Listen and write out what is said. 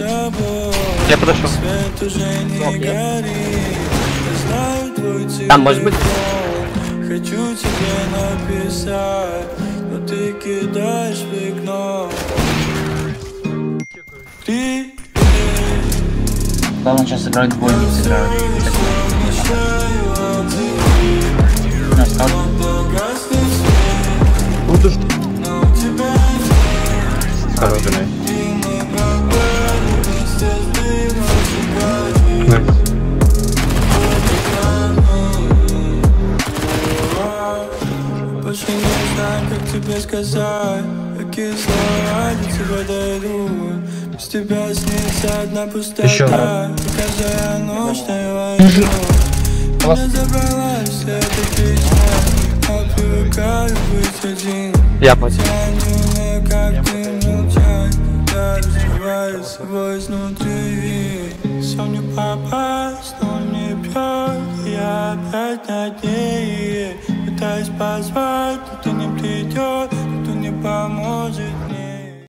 Я подошел. Там может быть? Хочу тебе написать, но ты кидаешь в окно. Ты Главное сейчас играть бой, не сыграют. Хороший. больше не знаю, как тебе сказать, какие слова до тебя дойдут. Без тебя снится одна пустота, каждая ночь на войну. Меня забрала вся эта песня, а привыкаю быть один. Я понял. Тяню, как ты молчать, я разрываю с собой изнутри. Сам не попасть, но он не бьет, я опять над ней пытаюсь позвать.